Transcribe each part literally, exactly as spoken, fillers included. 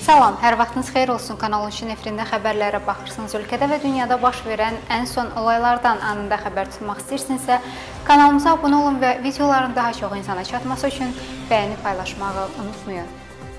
Salam, hər vaxtınız xeyir olsun. Kanal on üçün efirində xəbərlərə baxırsınız. Ölkədə və dünyada baş verən ən son olaylardan anında xəbər tutmaq istəyirsinizsə, kanalımıza abunə olun və videoların daha çox insana çatması üçün bəyəni paylaşmağı unutmayın.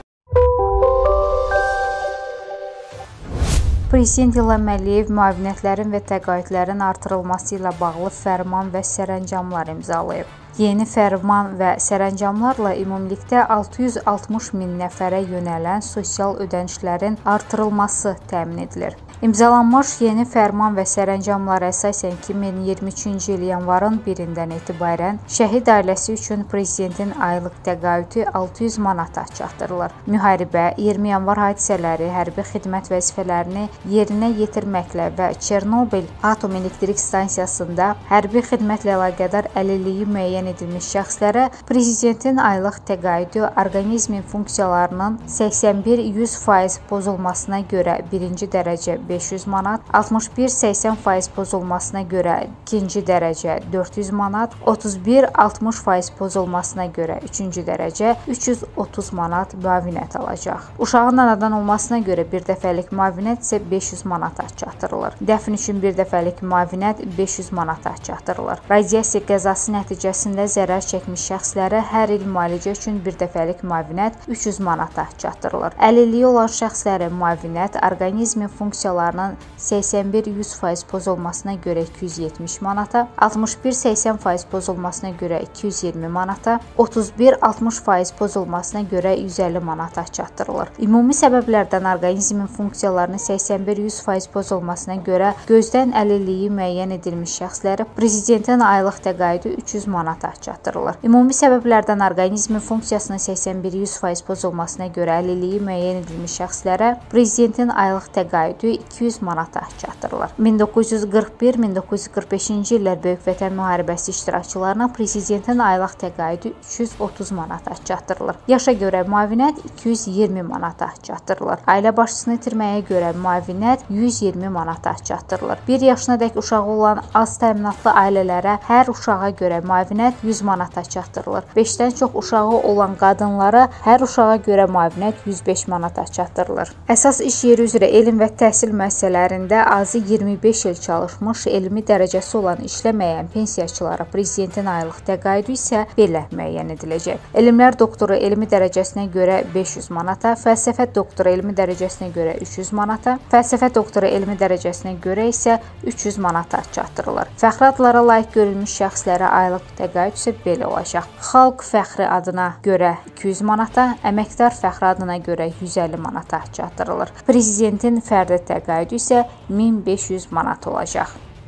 Prezident İlham Əliyev müavinətlərin və təqaüdlərin artırılması ilə bağlı fərman və sərəncamlar imzalayıb. Yeni fərman və sərəncamlarla ümumilikdə altı yüz altmış min nəfərə yönələn sosial ödənişlərin artırılması təmin edilir. İmzalanmış yeni fərman və sərəncamlar əsasən iki min iyirmi üçüncü il yanvarın birindən etibarən şəhid ailəsi üçün prezidentin aylıq təqaüdü altı yüz manata çatdırılır. Müharibə, iyirmi yanvar hadisələri, hərbi xidmət vəzifələrini yerinə yetirməklə və Çernobil atom elektrik stansiyasında hərbi xidmətlə əlaqədar əlilliyi müəyyən edilmiş şəxslərə prezidentin aylıq təqaüdü orqanizmin funksiyalarının səksən bir yüz faiz pozulmasına görə birinci dərəcə beş yüz manat, altmış bir səksən faiz pozulmasına görə ikinci dərəcə dörd yüz manat, otuz bir altmış faiz pozulmasına görə üçüncü dərəcə üç yüz otuz manat müavinət alacaq. Uşağın anadan olmasına görə bir dəfəlik müavinət isə beş yüz manata çatdırılır. Dəfn üçün bir dəfəlik müavinət beş yüz manata çatdırılır. Radiasiya qəzası nəticəsində zərər çəkmiş şəxslərə hər il müalicə üçün bir dəfəlik müavinət üç yüz manata çatdırılır. Əlilliyi olan şəxslərə müavinət orqanizmin funksiyalarının səksən bir yüz faiz pozulmasına görə iki yüz yetmiş manata, altmış bir səksən faiz pozulmasına görə iki yüz iyirmi manata, otuz bir altmış faiz pozulmasına görə yüz əlli manata çatdırılır. Ümumi səbəblərdən orqanizmin funksiyalarının səksən bir yüz faiz pozulmasına görə gözdən əlilliyi müəyyən edilmiş şəxslərə prezidentin aylıq təqaüdü üç yüz manata çatdırılır. Ümumi səbəblərdən orqanizmin funksiyasının səksən bir yüz faiz pozulmasına görə əlilliyi müəyyən edilmiş şəxslərə prezidentin aylıq təqaüdü iki yüz manata çatdırılır. min doqquz yüz qırx bir min doqquz yüz qırx beşinci illər Böyük Vətən müharibəsi iştirakçılarına prezidentin aylıq təqaüdü üç yüz otuz manata çatdırılır. Yaşa görə müavinət iki yüz iyirmi manata çatdırılır. Ailə başçısını itirməyə görə müavinət yüz iyirmi manata çatdırılır. bir yaşınadək uşağı olan az təminatlı ailələrə hər uşağa görə müavinət yüz manata çatdırılır. beşdən çox uşağı olan qadınlara hər uşağa görə müavinət yüz beş manata çatdırılır. Əsas iş yeri üzrə elm və təhsil müəssisələrində azı iyirmi beş il çalışmış, elmi dərəcəsi olan işləməyən pensiyaçılara prezidentin aylıq təqaüdü isə belə müəyyən ediləcək. Elmlər doktoru elmi dərəcəsinə görə beş yüz manata, fəlsəfə doktoru elmi dərəcəsinə görə üç yüz manata, fəlsəfə doktoru elmi dərəcəsinə görə isə üç yüz manata çatdırılır. Fəxri adlara layiq görülmüş şəxslərə aylıq təqaüd isə belə olacaq. Xalq fəxri adına görə iki yüz manata, əməkdar fəxri adına görə yüz əlli manata çatdırılır. Prezidentin fərdi təqaüdü isə min beş yüz manat olacaq.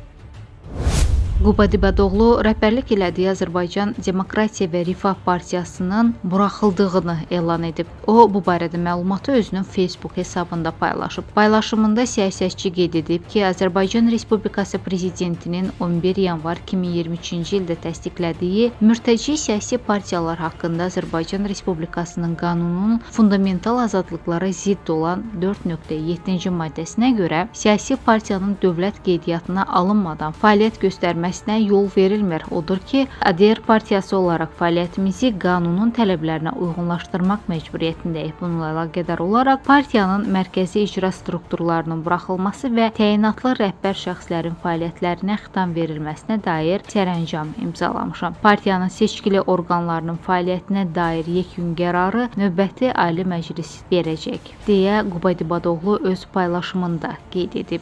Qubadibadoglu rəhbərlik elədiyi Azərbaycan Demokratiya və Rifah Partiyasının buraxıldığını elan edib. O, bu barədə məlumatı özünün Facebook hesabında paylaşıb. Paylaşımında siyasətçi qeyd edib ki, Azərbaycan Respublikası Prezidentinin on bir yanvar iki min iyirmi üçüncü ildə təsdiqlədiyi mürtəci siyasi partiyalar haqqında Azərbaycan Respublikasının qanununun fundamental azadlıqlara zidd olan dörd nöqtə yeddinci maddəsinə görə siyasi partiyanın dövlət qeydiyyatına alınmadan fəaliyyət göstərməsi yol verilmir. Odur ki, A D R partiyası olaraq fəaliyyətimizi qanunun tələblərinə uyğunlaşdırmaq məcburiyyətindəyik. Bununla əlaqədar olaraq partiyanın mərkəzi icra strukturlarının buraxılması və təyinatlı rəhbər şəxslərin fəaliyyətlərinə xitam verilməsinə dair sərəncam imzalamışam. Partiyanın seçkili orqanlarının fəaliyyətinə dair yekun qərarı növbəti Ali Məclis verəcək, deyə Qubadibadoglu öz paylaşımında qeyd edib.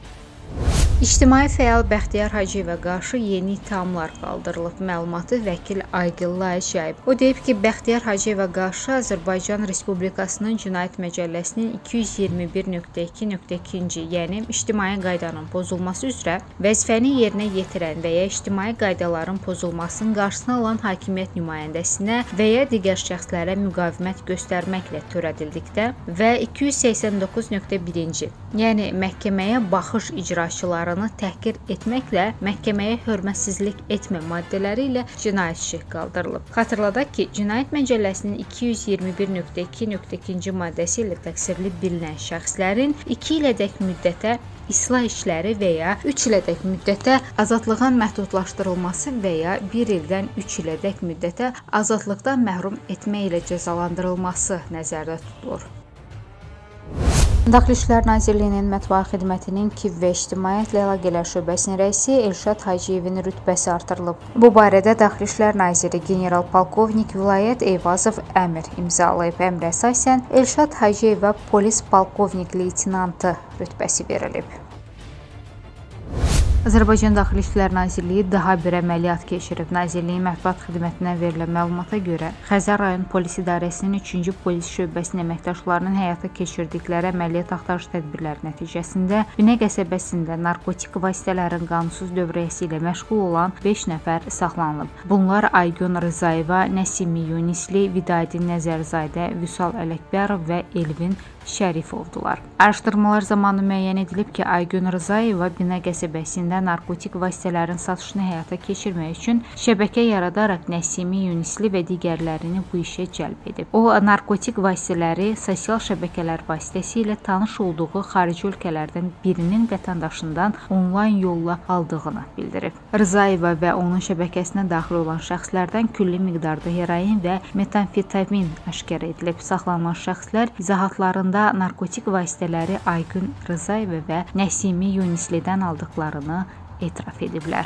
İctimai fəal Bəxtiyar Hacıyevə qarşı yeni ittihamlar qaldırılıb. Məlumatı vəkil Aygül Laiç yayıb. O deyib ki, Bəxtiyar Hacıyevə qarşı Azərbaycan Respublikasının Cinayət Məcəlləsinin iki yüz iyirmi bir nöqtə iki nöqtə ikinci, yəni ictimai qaydanın pozulması üzrə vəzifəni yerinə yetirən və ya ictimai qaydaların pozulmasının qarşısını alan hakimiyyət nümayəndəsinə və ya digər şəxslərə müqavimət göstərməklə törədildikdə və iki yüz səksən doqquz nöqtə birinci, yəni məhkəməyə baxış icraçıları təhqir etməklə məhkəməyə hörmətsizlik etmə maddələri ilə cinayət işi qaldırılıb. Xatırladaq ki, Cinayət Məcəlləsinin iki yüz iyirmi bir nöqtə iki nöqtə ikinci maddəsi ilə təqsirli bilinən şəxslərin iki ilədək müddətə islah işləri və ya üç ilədək müddətə azadlığın məhdudlaşdırılması və ya bir ildən üç ilədək müddətə azadlıqdan məhrum etmə ilə cəzalandırılması nəzərdə tutulur. Daxili İşlər Nazirliyinin Mətbuat Xidmətinin Kiv və İctimaiyyətlə Əlaqələr Şöbəsinin rəisi Elşad Hacıyevin rütbəsi artırılıb. Bu barədə Daxili İşlər Naziri general-polkovnik Vilayət Eyvazov əmr imzalayıb. Əmrə əsasən Elşad Hacıyevə polis polkovnik leytenantı rütbəsi verilib. Azərbaycan Daxili İşlər Nazirliyi daha bir əməliyyat keçirib. Nazirliyin mətbuat xidmətindən verilən məlumata görə Xəzər rayon polis idarəsinin üçüncü polis şöbəsinin əməkdaşlarının həyata keçirdikləri əməliyyat axtarış tədbirləri nəticəsində Binə qəsəbəsində narkotik vasitələrin qanunsuz dövriyyəsi ilə məşğul olan beş nəfər saxlanılıb. Bunlar Aygün Rızayeva, Nəsimi Yunisli, Vidadi Nəzərzadə, Vüsal Ələkbərov və Elvin Şərifovdular. Araşdırmalar zamanı müəyyən edilib ki, Aygün Rızayeva Binə qəsəbəsində narkotik vasitələrin satışını həyata keçirmək üçün şəbəkə yaradaraq Nəsimi Yunisli və digərlərini bu işə cəlb edib. O, narkotik vasitələri sosial şəbəkələr vasitəsilə tanış olduğu xarici ölkələrdən birinin vətəndaşından onlayn yolla aldığını bildirib. Rızayeva və onun şəbəkəsinə daxil olan şəxslərdən külli miqdarda heroin və metamfetamin aşkar edilib. Saxlanılan şəxslər izahatlarında narkotik vasitələri Aygün Rızayeva və Nəsimi Yunislidən aldıqlarını etiraf ediblər.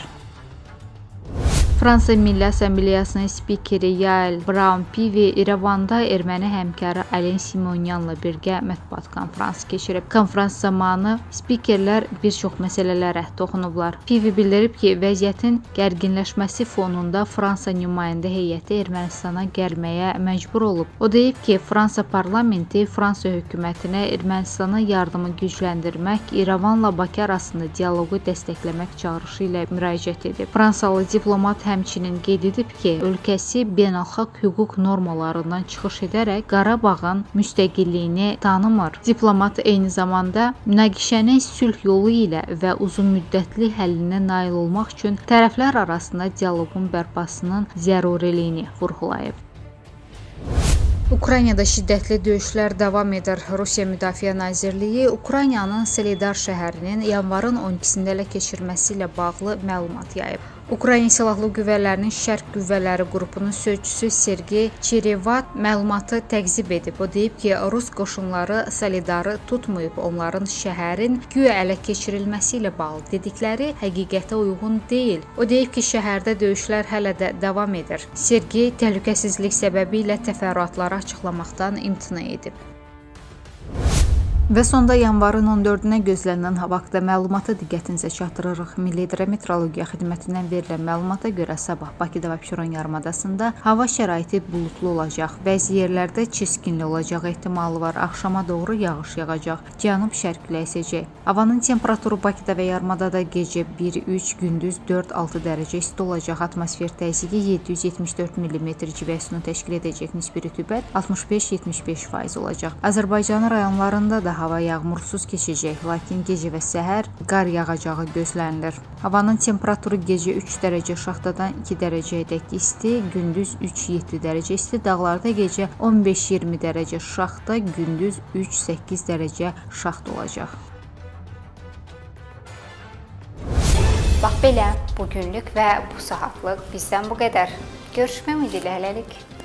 Fransa Milli Assambleyasının spikeri Yael Braun-Pivi İrəvanda erməni həmkarı Alen Simonyanla birgə mətbuat konfransı keçirib. Konfrans zamanı spikerlər bir çox məsələlərə toxunublar. Pivi bildirib ki, vəziyyətin gərginləşməsi fonunda Fransa nümayəndə heyəti Ermənistana gəlməyə məcbur olub. O deyib ki, Fransa parlamenti Fransa hökumətinə Ermənistana yardımı gücləndirmək, İrəvanla Bakı arasında dialoqu dəstəkləmək çağırışı ilə müraciət edib. Fransalı diplomat həmçinin qeyd edib ki, ölkəsi beynəlxalq hüquq normalarından çıxış edərək Qarabağın müstəqilliyini tanımır. Diplomat eyni zamanda münaqişənin sülh yolu ilə və uzunmüddətli həllinə nail olmaq üçün tərəflər arasında dialoqun bərpasının zəruriliyini vurğulayıb. Ukraynada şiddətli döyüşlər davam edir. Rusiya Müdafiə Nazirliyi Ukraynanın Soledar şəhərinin yanvarın on ikisində ələ keçirməsi ilə bağlı məlumat yayıb. Ukrayna Silahlı Qüvvələrinin Şərq Qüvvələri qrupunun sözçüsü Sergey Çerevat məlumatı təqzib edib. O deyib ki, Rus qoşunları Soledarı tutmayıb, onların şəhərin güya ələ keçirilməsi ilə bağlı dedikləri həqiqətə uyğun deyil. O deyib ki, şəhərdə döyüşlər hələ də davam edir. Sergey təhlükəsizlik səbəbi ilə təfərrüatları açıqlamaqdan imtina edib. Və sonda yanvarın on dördünə gözlənilən hava haqqında məlumatı diqqətinizə çatdırırıq. Milli Hidrometeorologiya Xidmətindən verilən məlumata görə sabah Bakıda və Abşeron yarımadasında hava şəraiti buludlu olacaq. Bəzi yerlərdə çiskinli olacağı ehtimalı var. Axşama doğru yağış yağacaq. Cənub-şərq küləyi əsəcək. Havanın temperaturu Bakıda və yarımadada gecə bir üç, gündüz dörd altı dərəcə isti olacaq. Atmosfer təzyiqi yeddi yüz yetmiş dörd millimetr civəsini təşkil edəcək. Nisbi rütubət altmış beş yetmiş beş faiz olacaq. Azərbaycanın rayonlarında da hava yağmursuz keçəcək, lakin gecə və səhər qar yağacağı gözlənilir. Havanın temperaturu gecə üç dərəcə şaxtadan iki dərəcəyədək isti, gündüz üç yeddi dərəcə isti, dağlarda gecə on beş iyirmi dərəcə şaxta, gündüz üç səkkiz dərəcə şaxta olacaq. Bax belə, bugünlük və bu saatlıq bizdən bu qədər. Görüşmək ümidi ilə hələlik.